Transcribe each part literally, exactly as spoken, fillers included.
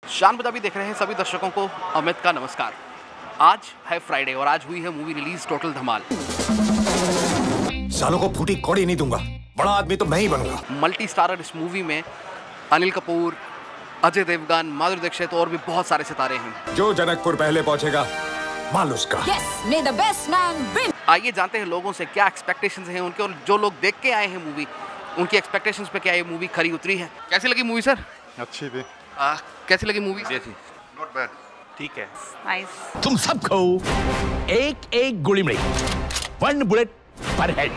शान पंजाबी देख रहे हैं सभी दर्शकों को अमित का नमस्कार। आज है फ्राइडे और आज हुई है मूवी रिलीज टोटल धमाल। सालों को फूटी कौड़ी नहीं दूंगा, बड़ा आदमी तो मैं ही बनूंगा। मल्टी स्टारर इस मूवी में अनिल कपूर, अजय देवगन, माधुरी दीक्षित और भी बहुत सारे सितारे हैं। जो जनकपुर पहले पहुंचेगा माल उसका। Yes, may the best man win. आइए जानते हैं लोगों से क्या एक्सपेक्टेशंस हैं उनके, और जो लोग देख के आए हैं मूवी उनकी एक्सपेक्टेशंस पे क्या ये मूवी खरी उतरी है। कैसी लगी मूवी सर? अच्छी थी। आ, कैसी लगी मूवी? Not bad. ठीक है। Nice. तुम सबको एक एक गोली मिलेगी, वन बुलेट पर हेड।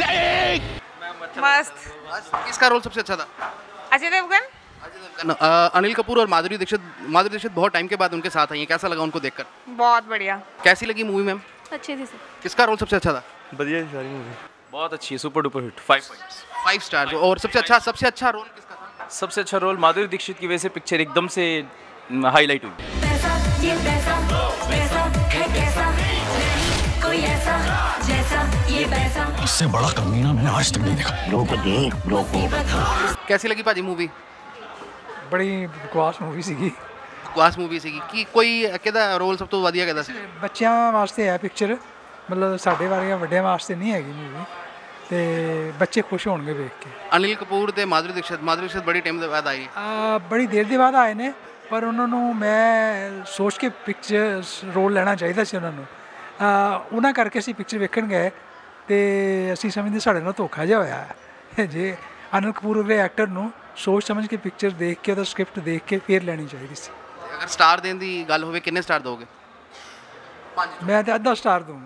मस्त। किसका रोल सबसे अच्छा था? अजय देवगन। अ, अनिल कपूर और माधुरी दीक्षित। माधुरी दीक्षित बहुत टाइम के बाद उनके साथ आई हैं, कैसा लगा उनको देखकर? बहुत बढ़िया। कैसी लगी मूवी मैम? अच्छी थी सर। किसका रोल सबसे अच्छा था? बढ़िया सारी मूवी बहुत अच्छी है, super duper hit, five points five star. और सबसे अच्छा सबसे अच्छा रोल किसका था? सबसे अच्छा रोल माधुरी दीक्षित की वजह से पिक्चर एकदम से हाईलाइट हुई। पैसा ये पैसा पैसा है कैसा नहीं कोई ऐसा जैसा ये पैसा। इससे बड़ा कमीना मैंने आज तक नहीं देखा। लोगों देख लोगों। कैसी लगी भाजी मूवी? बड़ी बकवास मूवी ਸੀਗੀ। बकवास मूवी ਸੀਗੀ ਕਿ ਕੋਈ ਕਿਹਦਾ ਰੋਲ ਸਭ ਤੋਂ ਵਧੀਆ ਕਿਹਦਾ ਸੀ? ਬੱਚਿਆਂ ਵਾਸਤੇ ਹੈ ਪਿਕਚਰ, ਮਤਲਬ ਸਾਡੇ ਵਰਗੇ ਵੱਡਿਆਂ ਵਾਸਤੇ ਨਹੀਂ ਹੈਗੀ ਮੂਵੀ, ਤੇ ਬੱਚੇ ਖੁਸ਼ ਹੋਣਗੇ ਵੇਖ ਕੇ। ਅਨਿਲ ਕਪੂਰ ਤੇ ਮਾਧੁਰੀ ਦੀक्षित ਮਾਧੁਰੀ ਦੀक्षित ਬੜੀ ਟਾਈਮ ਦੇ ਬਾਅਦ ਆਈ। ਆ ਬੜੀ ਦੇਰ ਦੇ ਬਾਅਦ ਆਏ ਨੇ, ਪਰ ਉਹਨਾਂ ਨੂੰ ਮੈਂ ਸੋਚ ਕੇ ਪਿਕਚਰ ਰੋਲ ਲੈਣਾ ਚਾਹੀਦਾ ਸੀ ਉਹਨਾਂ ਨੂੰ। ਉਹਨਾਂ ਕਰਕੇ ਅਸੀਂ ਪਿਕਚਰ ਵੇਖਣ ਗਏ ਤੇ ਅਸੀਂ ਸਮਝਦੇ ਸਾਡੇ ਨਾਲ ਧੋਖਾ ਜਿਹਾ ਹੋਇਆ ਹੈ। ਜੇ ਅਨਿਲ ਕਪੂਰ ਵਰਗੇ ਐਕਟਰ ਨੂੰ ਸੋਚ ਸਮਝ ਕੇ ਪਿਕਚਰ ਦੇਖ ਕੇ ਉਹਦਾ ਸਕ੍ਰਿਪਟ ਦੇਖ ਕੇ ਫਿਰ ਲੈਣੀ ਚਾਹੀਦੀ ਸੀ। ਅਗਰ ਸਟਾਰ ਦੇਣ ਦੀ ਗੱਲ ਹੋਵੇ ਕਿੰਨੇ ਸਟਾਰ ਦੋਗੇ? ਮੈਂ ਤਾਂ ਅੱਧਾ ਸਟਾਰ ਦੂੰਗਾ।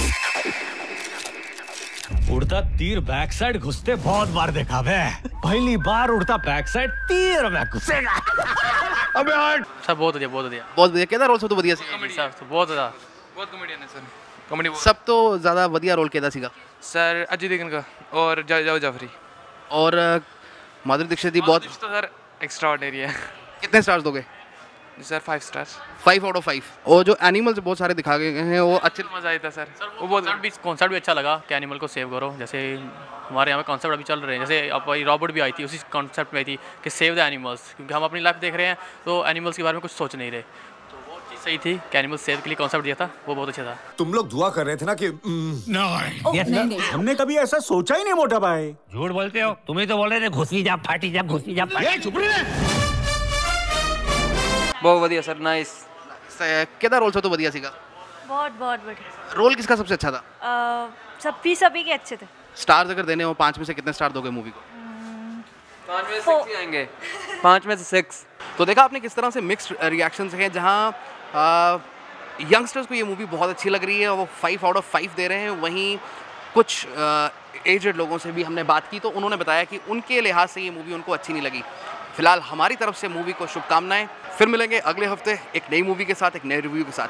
उड़ता तीर बैक साइड घुसते बहुत बार देखा बे, पहली बार उड़ता बैक साइड तीर में घुसेगा। अबे हट। सब बहुत बढ़िया, बहुत बढ़िया, ਬਹੁਤ ਵਧੀਆ। ਕਿਹਦਾ ਰੋਲ ਸਭ ਤੋਂ ਵਧੀਆ ਸੀ? सब तो बहुत ज़्यादा, बहुत कॉमेडियन है सर, कॉमेडी। ਸਭ ਤੋਂ ਜ਼ਿਆਦਾ ਵਧੀਆ ਰੋਲ ਕਿਹਦਾ ਸੀਗਾ? सर अजय देवगन का और जावेद जाफरी। और माधुरी दीक्षित जी बहुत। तो सर एक्स्ट्राऑर्डिनरी है। कितने स्टार्स दोगे? Sir five stars. Five out of five. और जो एनिमल्स बहुत सारे दिखा गए हैं वो अच्छे। मज़ा आया था सर, वो बहुत भी कॉन्सेप्ट भी अच्छा लगा कि एनिमल को सेव करो। जैसे हमारे यहाँ पे कॉन्सेप्ट अभी चल रहे हैं, जैसे अब वही रॉबर्ट भी आई थी, उसी कॉन्सेप्ट में आई थी कि सेव द एनिमल्स, क्योंकि हम अपनी लाइफ देख रहे हैं तो एनिमल्स के बारे में कुछ सोच नहीं रहे। तो वो चीज़ सही थी कि एनिमल सेव के लिए कॉन्सेप्ट दिया था, वो बहुत अच्छा था। तुम लोग दुआ कर रहे थे ना कि नहीं, हमने कभी ऐसा सोचा ही नहीं मोटा भाई। झूठ बोलते हो, तुम्हें तो बोल रहे थे घुसी जा फाटी जा घुसी जा। चुप रहे। बहुत बढ़िया सर, नाइस। किहदा रोल सब तो बढ़िया सीगा? बहुत बहुत बढ़िया। रोल किसका सबसे अच्छा था? सब भी सभी के अच्छे थे। स्टार्स अगर देने हो पाँच में से कितने स्टार दोगे मूवी को? पाँच में से सिक्स ही आएंगे, पाँच में से सिक्स। तो देखा आपने किस तरह से मिक्स्ड रिएक्शंस हैं, जहाँ यंगस्टर्स को ये मूवी बहुत अच्छी लग रही है और वो फाइव आउट ऑफ फाइव दे रहे हैं। वहीं कुछ एजड लोगों से भी हमने बात की तो उन्होंने बताया कि उनके लिहाज से ये मूवी उनको अच्छी नहीं लगी। फिलहाल हमारी तरफ से मूवी को शुभकामनाएं। फिर मिलेंगे अगले हफ्ते एक नई मूवी के साथ, एक नए रिव्यू के साथ।